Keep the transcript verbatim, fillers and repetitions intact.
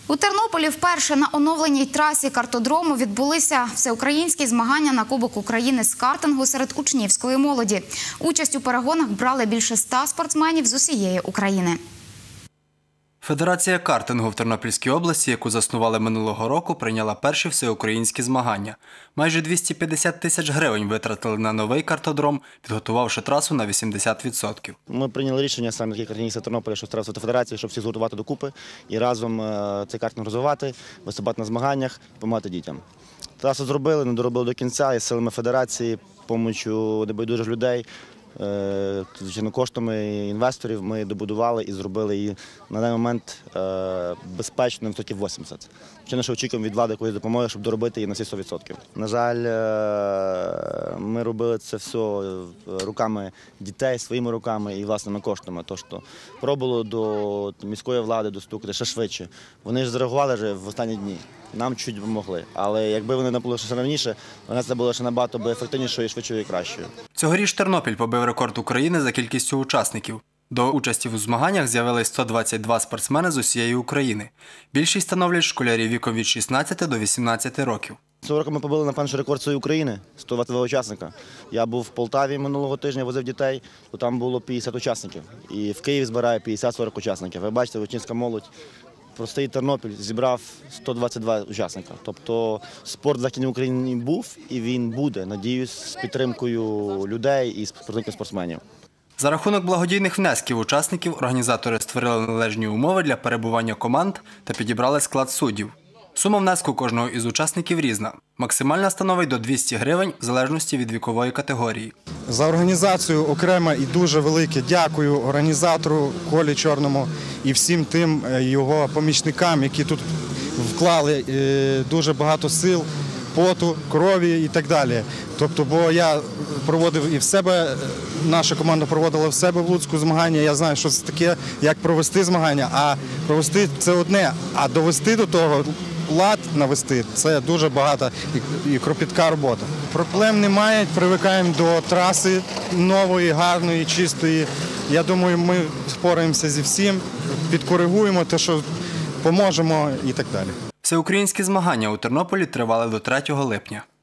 У Тернополі вперше на оновленій трасі картодрому відбулися всеукраїнські змагання на Кубок України з картингу серед учнівської молоді. Участь у перегонах брали більше ста спортсменів з усієї України. Федерація картингу в Тернопільській області, яку заснували минулого року, прийняла перші всеукраїнські змагання. Майже двісті п'ятдесят тисяч гривень витратили на новий картодром, підготувавши трасу на вісімдесят відсотків. Ми прийняли рішення саме такі картиністи Тернополя, щоб створити федерацію, щоб всі згуртувати докупи і разом цей картинг розвивати, виступати на змаганнях, допомагати дітям. Трасу зробили, не доробили до кінця, і силами федерації, допомогою небайдужих людей, звичайно, коштами інвесторів ми добудували і зробили її на даний момент безпечно на відсотків вісімдесят. Звичайно, що очікуємо від влади якоїсь допомоги, щоб доробити її на всі сто відсотків. На жаль, ми робили це все руками дітей, своїми руками і власними коштами. Тож пробувало до міської влади достукати ще швидше. Вони ж зреагували вже в останні дні. Нам чуть допомогли. Але якби вони напали ще раніше, вона це було ще набагато ефективнішою, швидшою і кращою. Цьогоріч Тернопіль побив рекорд України за кількістю учасників. До участі у змаганнях з'явились сто двадцять два спортсмени з усієї України. Більшість становлять школярі віком від шістнадцяти до вісімнадцяти років. Цього року ми побили, напевно, рекорд своєї України – сто двадцять два учасника. Я був в Полтаві минулого тижня, возив дітей, то там було п'ятдесят учасників. І в Києві збирає п'ятдесят сорок учасників. Ви бачите, учнівська молодь. Простий Тернопіль зібрав сто двадцять два учасника. Тобто спорт в Західній Україні був і він буде, надіюсь, з підтримкою людей і з підтримкою спортсменів. За рахунок благодійних внесків учасників організатори створили належні умови для перебування команд та підібрали склад суддів. Сума внеску кожного із учасників різна. Максимальна становить до двохсот гривень в залежності від вікової категорії. За організацію окремо і дуже велике дякую організатору Колі Чорному і всім тим його помічникам, які тут вклали дуже багато сил, поту, крові і так далі. Тобто, бо я проводив і в себе, наша команда проводила в себе в Луцьку змагання, я знаю, що це таке, як провести змагання, а провести – це одне, а довести до того, лад навести – це дуже багата і кропітка робота. Проблем немає, привикаємо до траси нової, гарної, чистої. Я думаю, ми впораємося зі всім, підкоригуємо те, що поможемо і так далі. Всеукраїнські змагання у Тернополі тривали до третього липня.